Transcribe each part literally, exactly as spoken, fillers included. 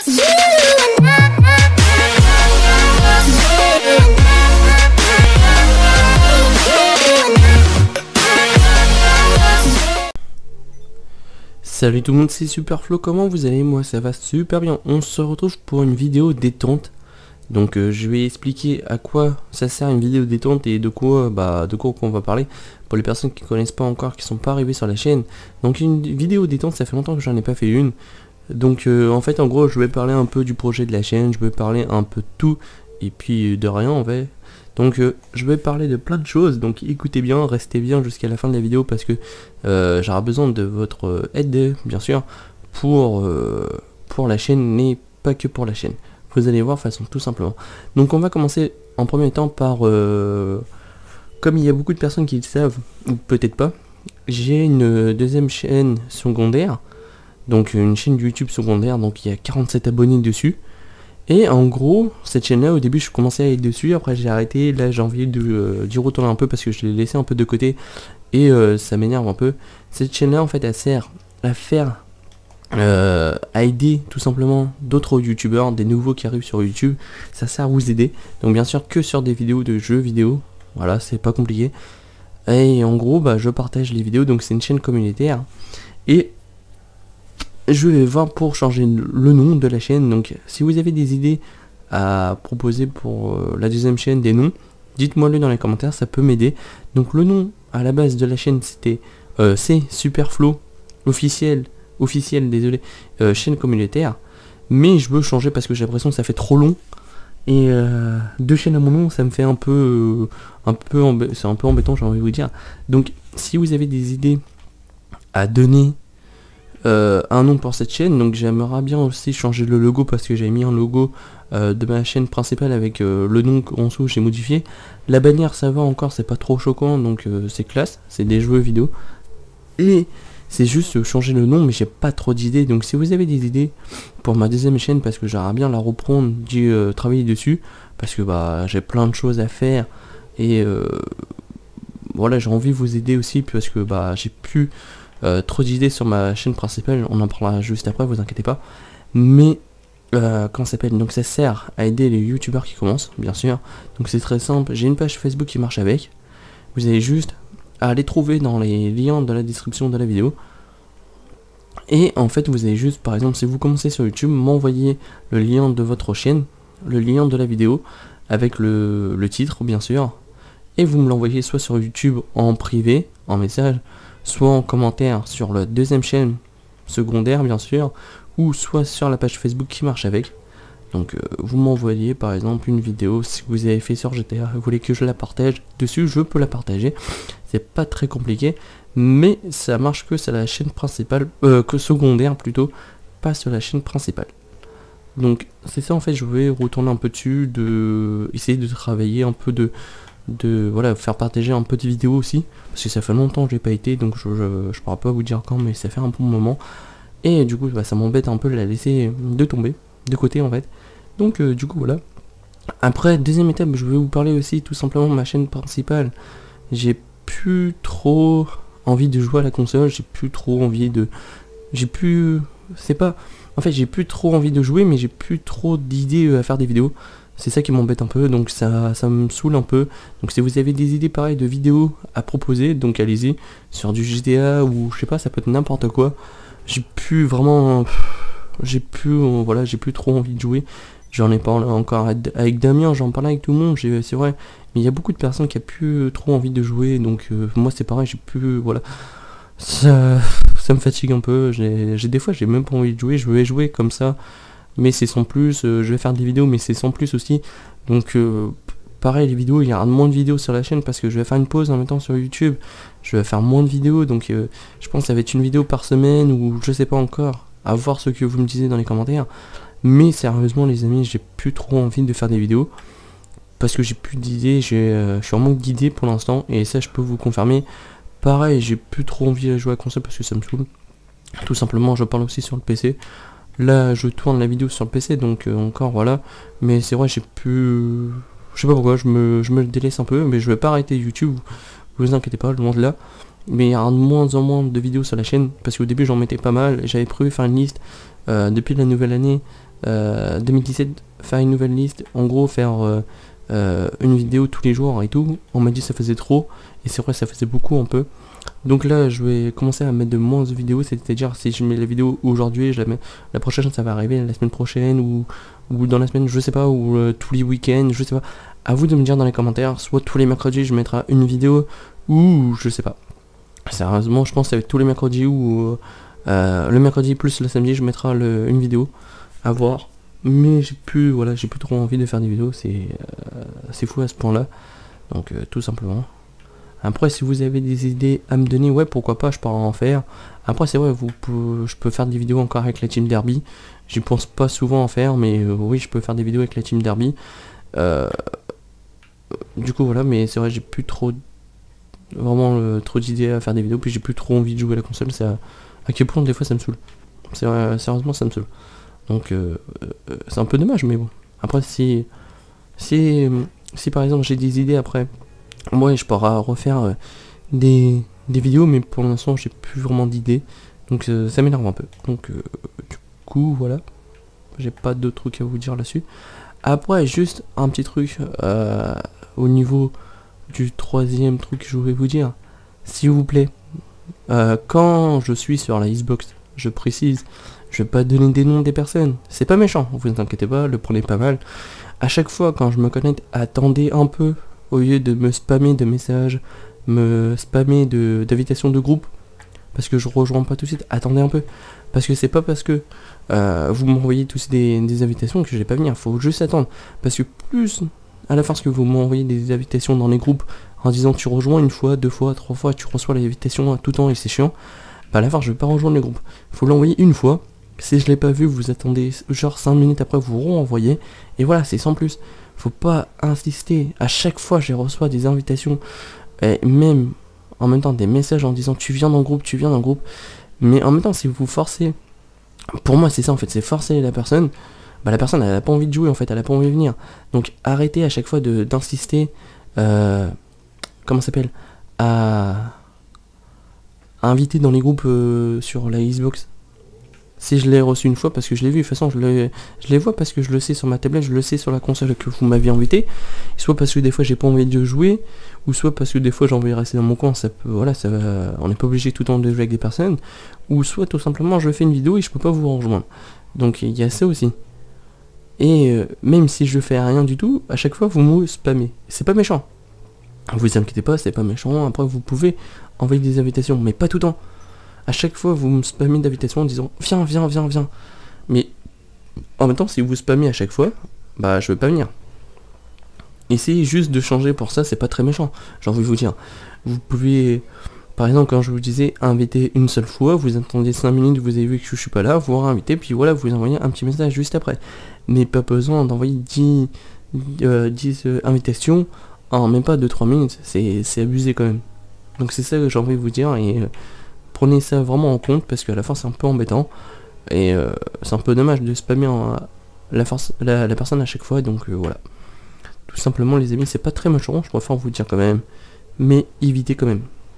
Salut tout le monde, c'est Superflo, comment vous allez? Moi ça va super bien. On se retrouve pour une vidéo détente. Donc euh, je vais expliquer à quoi ça sert une vidéo détente et de quoi bah de quoi on va parler pour les personnes qui connaissent pas encore, qui sont pas arrivées sur la chaîne. Donc une vidéo détente, ça fait longtemps que j'en ai pas fait une. Donc euh, en fait en gros je vais parler un peu du projet de la chaîne, je vais parler un peu de tout et puis de rien en fait. Donc euh, je vais parler de plein de choses, donc écoutez bien, restez bien jusqu'à la fin de la vidéo parce que euh, j'aurai besoin de votre aide bien sûr pour, euh, pour la chaîne, mais pas que pour la chaîne. Vous allez voir façon tout simplement. Donc on va commencer en premier temps par, euh, comme il y a beaucoup de personnes qui le savent, ou peut-être pas, j'ai une deuxième chaîne secondaire, donc une chaîne YouTube secondaire, donc il y a quarante-sept abonnés dessus. Et en gros, cette chaîne là, au début je commençais à être dessus, après j'ai arrêté, là j'ai envie de euh, d'y retourner un peu parce que je l'ai laissé un peu de côté et euh, ça m'énerve un peu. Cette chaîne là en fait elle sert à faire, euh, à aider tout simplement d'autres youtubeurs, des nouveaux qui arrivent sur YouTube, ça sert à vous aider. Donc bien sûr que sur des vidéos de jeux vidéo, voilà c'est pas compliqué. Et en gros bah je partage les vidéos, donc c'est une chaîne communautaire. Et je vais voir pour changer le nom de la chaîne. Donc si vous avez des idées à proposer pour euh, la deuxième chaîne, des noms, dites-moi le dans les commentaires, ça peut m'aider. Donc le nom à la base de la chaîne c'était euh, c'est Superflo officiel, officiel désolé, euh, chaîne communautaire. Mais je veux changer parce que j'ai l'impression que ça fait trop long. Et euh, deux chaînes à mon nom, ça me fait un peu, euh, un peu, c'est un peu embêtant, j'ai envie de vous dire. Donc si vous avez des idées à donner, Euh, un nom pour cette chaîne, donc j'aimerais bien aussi changer le logo parce que j'avais mis un logo euh, de ma chaîne principale avec euh, le nom en dessous, j'ai modifié. La bannière ça va encore, c'est pas trop choquant, donc euh, c'est classe, c'est des jeux vidéo. Et c'est juste changer le nom, mais j'ai pas trop d'idées, donc si vous avez des idées pour ma deuxième chaîne, parce que j'aimerais bien la reprendre, d'y euh, travailler dessus, parce que bah j'ai plein de choses à faire, et euh, voilà j'ai envie de vous aider aussi, parce que bah j'ai plus Euh, trop d'idées sur ma chaîne principale, on en parlera juste après, vous inquiétez pas. Mais euh, comment ça s'appelle, donc ça sert à aider les youtubeurs qui commencent, bien sûr. Donc c'est très simple, j'ai une page Facebook qui marche avec. Vous avez juste à aller trouver dans les liens de la description de la vidéo. Et en fait vous avez juste, par exemple si vous commencez sur YouTube, m'envoyer le lien de votre chaîne, le lien de la vidéo avec le, le titre bien sûr. Et vous me l'envoyez soit sur YouTube en privé, en message, soit en commentaire sur la deuxième chaîne secondaire bien sûr, ou soit sur la page Facebook qui marche avec. Donc euh, vous m'envoyez par exemple une vidéo, si vous avez fait sur G T A, vous voulez que je la partage dessus, je peux la partager, c'est pas très compliqué, mais ça marche que sur la chaîne principale, euh, que secondaire plutôt, pas sur la chaîne principale. Donc c'est ça en fait, je vais retourner un peu dessus, de essayer de travailler un peu de de voilà, faire partager un peu de vidéos aussi, parce que ça fait longtemps que j'ai pas été, donc je, je, je pourrais pas vous dire quand, mais ça fait un bon moment, et du coup bah, ça m'embête un peu de la laisser de tomber, de côté en fait, donc euh, du coup voilà. Après, deuxième étape, je vais vous parler aussi tout simplement de ma chaîne principale. J'ai plus trop envie de jouer à la console, j'ai plus trop envie de... J'ai plus... C'est pas... En fait, j'ai plus trop envie de jouer, mais j'ai plus trop d'idées à faire des vidéos. C'est ça qui m'embête un peu, donc ça, ça me saoule un peu. Donc si vous avez des idées pareilles de vidéos à proposer, donc allez-y, sur du G T A ou je sais pas, ça peut être n'importe quoi. J'ai plus vraiment, j'ai plus, voilà, j'ai plus trop envie de jouer. J'en ai parlé encore avec Damien, j'en parlais avec tout le monde, c'est vrai. Mais il y a beaucoup de personnes qui a plus trop envie de jouer, donc euh, moi c'est pareil, j'ai plus, voilà. Ça, ça me fatigue un peu, j'ai des fois j'ai même pas envie de jouer, je vais jouer comme ça. Mais c'est sans plus, euh, je vais faire des vidéos mais c'est sans plus aussi. Donc euh, pareil, les vidéos, il y aura moins de vidéos sur la chaîne parce que je vais faire une pause en même temps sur YouTube. Je vais faire moins de vidéos, donc euh, je pense que ça va être une vidéo par semaine ou je sais pas encore, à voir ce que vous me disiez dans les commentaires. Mais sérieusement les amis, j'ai plus trop envie de faire des vidéos parce que j'ai plus d'idées, euh, je suis en manque d'idées pour l'instant et ça je peux vous confirmer. Pareil, j'ai plus trop envie de jouer à console parce que ça me saoule. Tout simplement, je parle aussi sur le P C. Là je tourne la vidéo sur le P C, donc euh, encore voilà, mais c'est vrai j'ai pu, je sais pas pourquoi, je me, je me délaisse un peu, mais je vais pas arrêter YouTube, vous inquiétez pas, loin de là, mais il y aura de moins en moins de vidéos sur la chaîne, parce qu'au début j'en mettais pas mal, j'avais prévu faire une liste euh, depuis la nouvelle année, euh, deux mille dix-sept, faire une nouvelle liste, en gros faire euh, euh, une vidéo tous les jours et tout. On m'a dit que ça faisait trop, et c'est vrai, ça faisait beaucoup un peu. Donc là je vais commencer à mettre de moins de vidéos, c'est-à-dire si je mets la vidéo aujourd'hui, je la mets, la prochaine ça va arriver la semaine prochaine, ou, ou dans la semaine, je sais pas, ou euh, tous les week-ends, je sais pas. À vous de me dire dans les commentaires, soit tous les mercredis je mettrai une vidéo, ou je sais pas. Sérieusement, je pense que ça va être tous les mercredis, ou euh, le mercredi plus le samedi je mettrai le, une vidéo, à voir. Mais j'ai plus, voilà, j'ai plus trop envie de faire des vidéos, c'est euh, c'est fou à ce point là. Donc euh, tout simplement. Après si vous avez des idées à me donner, ouais pourquoi pas, je pourrais en faire. Après c'est vrai, vous pouvez, je peux faire des vidéos encore avec la team Derby. J'y pense pas souvent en faire, mais euh, oui je peux faire des vidéos avec la team Derby. Euh, du coup voilà, mais c'est vrai j'ai plus trop vraiment euh, trop d'idées à faire des vidéos, puis j'ai plus trop envie de jouer à la console. C'est à, à quel point des fois ça me saoule. C'est vrai, sérieusement ça me saoule. Donc euh, euh, c'est un peu dommage, mais bon. Après si si si par exemple j'ai des idées après, moi je pourrais refaire euh, des, des vidéos, mais pour l'instant j'ai plus vraiment d'idées, donc euh, ça m'énerve un peu. Donc euh, du coup voilà, j'ai pas d'autres trucs à vous dire là-dessus. Après juste un petit truc euh, au niveau du troisième truc que je voulais vous dire, s'il vous plaît, euh, quand je suis sur la Xbox, je précise, je vais pas donner des noms des personnes, c'est pas méchant, vous inquiétez pas, le prenez pas mal. À chaque fois quand je me connecte, attendez un peu, au lieu de me spammer de messages, me spammer de d'invitations de groupe, parce que je rejoins pas tout de suite, attendez un peu, parce que c'est pas parce que euh, vous m'envoyez tous des, des invitations que je vais pas venir, faut juste attendre, parce que plus à la fin que vous m'envoyez des invitations dans les groupes en disant tu rejoins une fois, deux fois, trois fois, tu reçois l'invitation à tout temps et c'est chiant, bah à la fin je vais pas rejoindre les groupes, faut l'envoyer une fois. Si je l'ai pas vu, vous attendez genre cinq minutes après, vous renvoyez, et voilà, c'est sans plus. Faut pas insister. À chaque fois, je reçois des invitations, et même en même temps des messages en disant tu viens dans le groupe, tu viens dans le groupe. Mais en même temps, si vous forcez, pour moi c'est ça en fait, c'est forcer la personne. Bah la personne elle a pas envie de jouer en fait, elle a pas envie de venir. Donc arrêtez à chaque fois de d'insister. Euh, comment ça s'appelle, à, à inviter dans les groupes euh, sur la Xbox. Si je l'ai reçu une fois parce que je l'ai vu, de toute façon je, je les vois parce que je le sais sur ma tablette, je le sais sur la console que vous m'aviez invité, soit parce que des fois j'ai pas envie de jouer, ou soit parce que des fois j'ai envie de rester dans mon coin, ça peut, voilà, ça va, on n'est pas obligé tout le temps de jouer avec des personnes, ou soit tout simplement je fais une vidéo et je peux pas vous rejoindre. Donc il y a ça aussi. Et euh, même si je fais rien du tout, à chaque fois vous me spammez. C'est pas méchant. Vous inquiétez pas, c'est pas méchant, après vous pouvez envoyer des invitations, mais pas tout le temps. À chaque fois vous me spammez d'invitations en disant viens, viens, viens, viens. Mais en même temps si vous spammez à chaque fois, bah je veux pas venir. Essayez juste de changer pour ça, c'est pas très méchant. J'ai envie de vous dire. Vous pouvez, par exemple quand je vous disais inviter une seule fois, vous attendez cinq minutes, vous avez vu que je suis pas là, vous réinvitez, puis voilà, vous envoyez un petit message juste après. Mais pas besoin d'envoyer dix, euh, dix euh, invitations en même pas deux trois minutes, c'est abusé quand même. Donc c'est ça que j'ai envie de vous dire, et euh, prenez ça vraiment en compte parce qu'à la fin c'est un peu embêtant et euh, c'est un peu dommage de spammer en, la, force, la, la personne à chaque fois, donc euh, voilà. Tout simplement les amis, c'est pas très méchant, je préfère vous dire quand même, mais évitez quand même.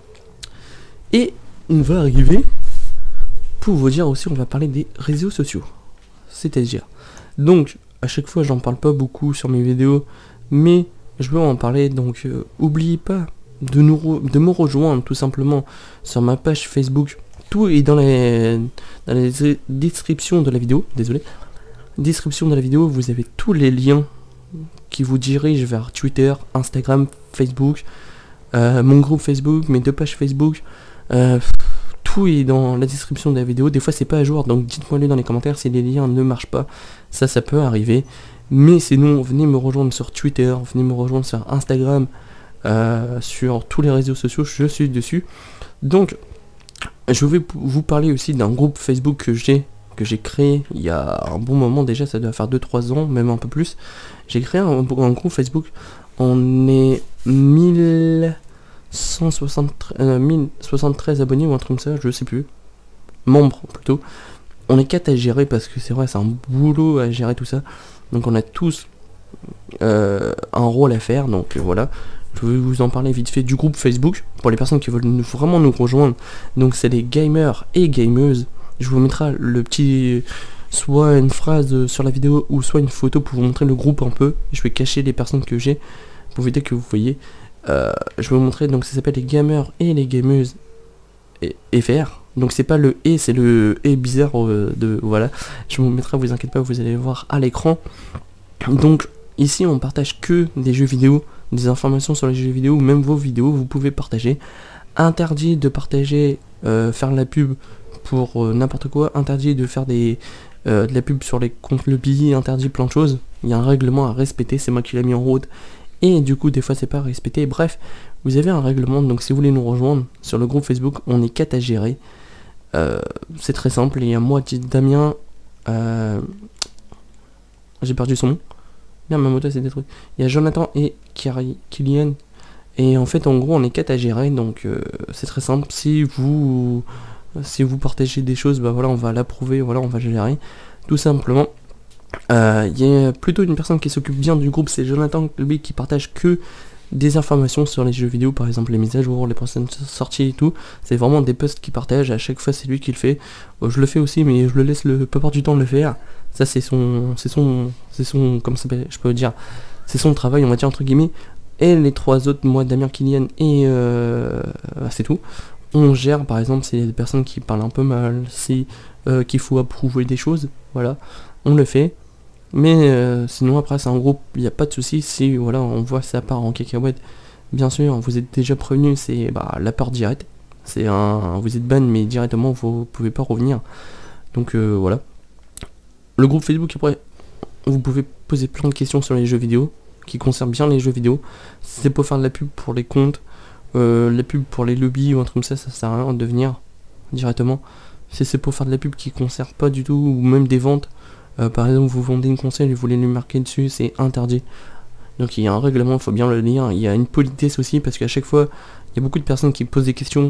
Et on va arriver pour vous dire aussi, on va parler des réseaux sociaux, c'est-à-dire, donc à chaque fois j'en parle pas beaucoup sur mes vidéos, mais je veux en parler, donc euh, oubliez pas de, nous de me rejoindre tout simplement sur ma page Facebook. Tout est dans les, dans les descriptions de la vidéo, désolé. Description de la vidéo, vous avez tous les liens qui vous dirigent vers Twitter, Instagram, Facebook, euh, mon groupe Facebook, mes deux pages Facebook. Euh, tout est dans la description de la vidéo. Des fois c'est pas à jour, donc dites-moi le dans les commentaires si les liens ne marchent pas. Ça, ça peut arriver. Mais sinon, venez me rejoindre sur Twitter, venez me rejoindre sur Instagram. Euh, sur tous les réseaux sociaux, je suis dessus. Donc je vais vous parler aussi d'un groupe Facebook que j'ai que j'ai créé il y a un bon moment déjà, ça doit faire deux trois ans, même un peu plus. J'ai créé un, un groupe Facebook, on est mille cent soixante-treize abonnés ou un truc comme ça, je sais plus, membres plutôt. On est quatre à gérer parce que c'est vrai, c'est un boulot à gérer tout ça, donc on a tous euh, un rôle à faire, donc euh, voilà. Je vais vous en parler vite fait du groupe Facebook pour les personnes qui veulent nous, vraiment nous rejoindre. Donc c'est les gamers et gameuses. Je vous mettrai le petit soit une phrase sur la vidéo ou soit une photo pour vous montrer le groupe un peu. Je vais cacher les personnes que j'ai pour éviter que vous voyez. Euh, je vais vous montrer, donc ça s'appelle les gamers et les gameuses et, et F R. Donc c'est pas le et, c'est le et bizarre euh, de voilà. Je vous mettrai, vous inquiétez pas, vous allez voir à l'écran. Donc ici on partage que des jeux vidéo, des informations sur les jeux vidéo, ou même vos vidéos, vous pouvez partager. Interdit de partager, euh, faire de la pub pour euh, n'importe quoi, interdit de faire des euh, de la pub sur les comptes lobby, interdit plein de choses. Il y a un règlement à respecter, c'est moi qui l'ai mis en route. Et du coup des fois c'est pas respecté. Bref, vous avez un règlement, donc si vous voulez nous rejoindre sur le groupe Facebook, on est quatre à gérer. Euh, c'est très simple, il y a moi, Damien, euh, j'ai perdu son nom. Bien, ma moto s'est détruite. Il y a Jonathan et Kylian. Et en fait, en gros, on est quatre à gérer, donc euh, c'est très simple. Si vous si vous partagez des choses, bah voilà, on va l'approuver, voilà, on va gérer, tout simplement. Euh, Il y a plutôt une personne qui s'occupe bien du groupe, c'est Jonathan, lui, qui partage que des informations sur les jeux vidéo, par exemple les mises à jour, les prochaines sorties et tout. C'est vraiment des posts qu'il partage, à chaque fois c'est lui qui le fait. Euh, je le fais aussi, mais je le laisse le plupart du temps le faire. Ça c'est son, c'est son, c'est son, comme ça je peux dire, c'est son travail, on va dire entre guillemets. Et les trois autres, moi, Damien, Kylian et euh, c'est tout. On gère, par exemple, c'est des personnes qui parlent un peu mal, si euh, qu'il faut approuver des choses, voilà, on le fait. Mais euh, sinon après c'est un groupe, il n'y a pas de souci. Si voilà, on voit ça part en cacahuète, bien sûr, vous êtes déjà prévenu, c'est bah, la peur directe. C'est un, vous êtes ban, mais directement vous pouvez pas revenir. Donc euh, voilà. Le groupe Facebook, après, vous pouvez poser plein de questions sur les jeux vidéo, qui concernent bien les jeux vidéo. Si c'est pour faire de la pub pour les comptes, euh, la pub pour les lobbies ou un truc comme ça, ça sert à rien de venir directement. Si c'est pour faire de la pub qui ne concerne pas du tout, ou même des ventes, euh, par exemple vous vendez une console et vous voulez lui marquer dessus, c'est interdit. Donc il y a un règlement, il faut bien le lire. Il y a une politesse aussi, parce qu'à chaque fois, il y a beaucoup de personnes qui posent des questions,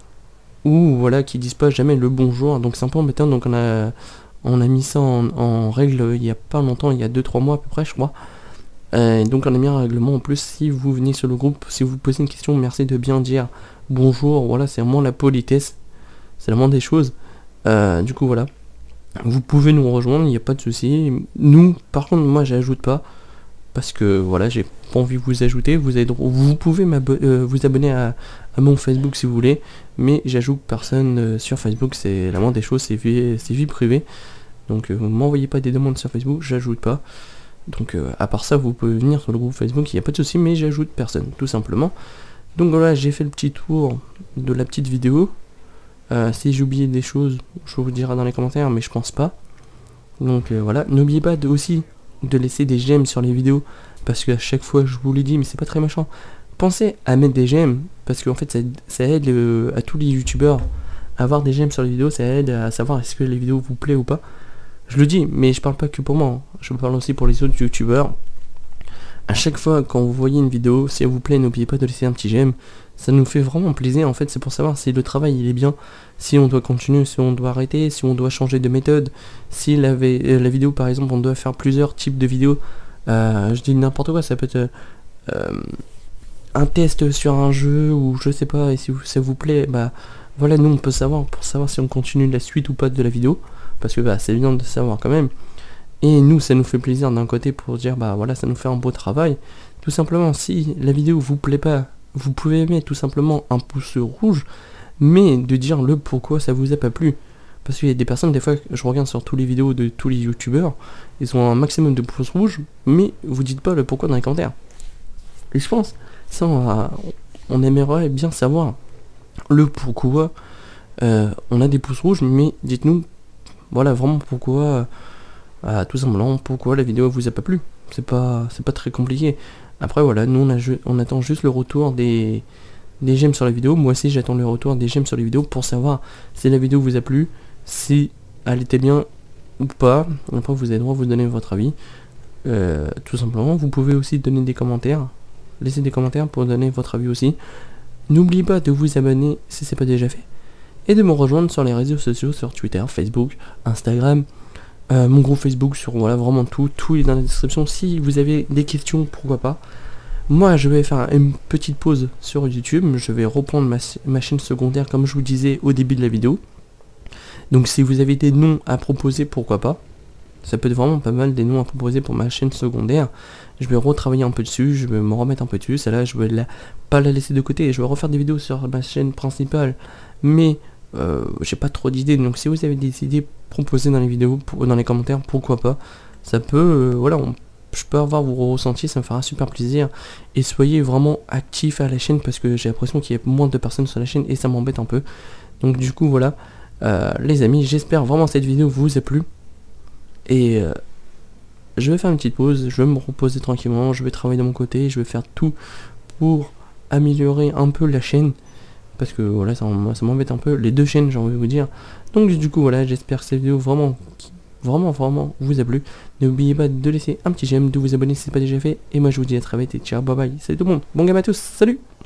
ou voilà, qui disent pas jamais le bonjour, donc c'est un peu embêtant. Donc on a, on a mis ça en, en règle il y a pas longtemps, il y a deux trois mois à peu près je crois. Euh, donc on a mis un règlement en plus. Si vous venez sur le groupe, si vous posez une question, merci de bien dire bonjour, voilà, c'est vraiment la politesse, c'est vraiment des choses. Euh, du coup voilà, vous pouvez nous rejoindre, il n'y a pas de souci. Nous par contre, moi j'ajoute pas, parce que voilà, j'ai pas envie de vous ajouter. Vous, avez, vous pouvez euh, vous abonner à, à mon Facebook si vous voulez, mais j'ajoute personne euh, sur Facebook, c'est la moindre des choses, c'est vie, vie privée. Donc euh, vous m'envoyez pas des demandes sur Facebook, j'ajoute pas. Donc euh, à part ça, vous pouvez venir sur le groupe Facebook, il n'y a pas de souci, mais j'ajoute personne, tout simplement. Donc voilà, j'ai fait le petit tour de la petite vidéo. Euh, si j'ai oublié des choses, je vous dirai dans les commentaires, mais je pense pas. Donc euh, voilà, n'oubliez pas de, aussi de laisser des j'aime sur les vidéos, parce qu'à chaque fois je vous l'ai dit, mais c'est pas très méchant. Pensez à mettre des j'aime, parce qu'en fait ça, ça aide euh, à tous les youtubeurs à avoir des j'aime sur les vidéos, ça aide à savoir est-ce que les vidéos vous plaît ou pas. Je le dis, mais je parle pas que pour moi, je parle aussi pour les autres youtubeurs. À chaque fois quand vous voyez une vidéo, si elle vous plaît, n'oubliez pas de laisser un petit j'aime. Ça nous fait vraiment plaisir, en fait, c'est pour savoir si le travail il est bien, si on doit continuer, si on doit arrêter, si on doit changer de méthode, si la, euh, la vidéo par exemple on doit faire plusieurs types de vidéos. Euh, je dis n'importe quoi, ça peut être euh, un test sur un jeu ou je sais pas, et si ça vous plaît, bah voilà, nous on peut savoir pour savoir si on continue la suite ou pas de la vidéo, parce que bah c'est bien de savoir quand même. Et nous ça nous fait plaisir d'un côté pour dire bah voilà, ça nous fait un beau travail. Tout simplement, si la vidéo vous plaît pas, vous pouvez mettre tout simplement un pouce rouge, mais de dire le pourquoi ça vous a pas plu. Parce qu'il y a des personnes, des fois, je regarde sur tous les vidéos de tous les youtubeurs, ils ont un maximum de pouces rouges, mais vous dites pas le pourquoi dans les commentaires. Et je pense, ça on, va, on aimerait bien savoir le pourquoi euh, on a des pouces rouges, mais dites-nous, voilà, vraiment pourquoi, euh, tout simplement, pourquoi la vidéo vous a pas plu. C'est pas, c'est pas très compliqué. Après voilà, nous on, a, on attend juste le retour des, des j'aime sur la vidéo. Moi aussi j'attends le retour des j'aime sur les vidéos pour savoir si la vidéo vous a plu, si elle était bien ou pas. Après vous avez le droit de vous donner votre avis. Euh, tout simplement, vous pouvez aussi donner des commentaires. Laissez des commentaires pour donner votre avis aussi. N'oubliez pas de vous abonner si c'est pas déjà fait. Et de me rejoindre sur les réseaux sociaux, sur Twitter, Facebook, Instagram. Euh, mon groupe Facebook, sur voilà vraiment tout, tout est dans la description. Si vous avez des questions, pourquoi pas. Moi je vais faire une petite pause sur YouTube, je vais reprendre ma, ma chaîne secondaire comme je vous disais au début de la vidéo. Donc si vous avez des noms à proposer, pourquoi pas. Ça peut être vraiment pas mal des noms à proposer pour ma chaîne secondaire. Je vais retravailler un peu dessus, je vais me remettre un peu dessus. Celle-là, je vais la, pas la laisser de côté. Je vais refaire des vidéos sur ma chaîne principale. Mais euh, j'ai pas trop d'idées. Donc si vous avez des idées, proposées dans les vidéos, pour, dans les commentaires, pourquoi pas. Ça peut, euh, voilà, on, je peux avoir vos ressentis, ça me fera super plaisir. Et soyez vraiment actifs à la chaîne parce que j'ai l'impression qu'il y a moins de personnes sur la chaîne et ça m'embête un peu. Donc du coup, voilà. Euh, les amis, j'espère vraiment que cette vidéo vous a plu. Et euh, je vais faire une petite pause, je vais me reposer tranquillement, je vais travailler de mon côté, je vais faire tout pour améliorer un peu la chaîne. Parce que voilà, ça, ça m'embête un peu, les deux chaînes j'ai envie de vous dire. Donc du coup voilà, j'espère que cette vidéo vraiment, vraiment, vraiment vous a plu. N'oubliez pas de laisser un petit j'aime, de vous abonner si ce n'est pas déjà fait. Et moi je vous dis à très vite et ciao, bye bye, salut tout le monde, bon game à tous, salut!